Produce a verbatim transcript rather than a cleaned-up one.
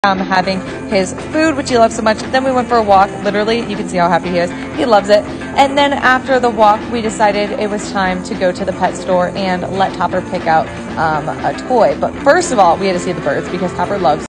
Um, having his food, which he loves so much. Then we went for a walk. Literally, you can see how happy he is. He loves it. And then after the walk, we decided it was time to go to the pet store and let Topper pick out um, a toy. But first of all, we had to see the birds because Topper loves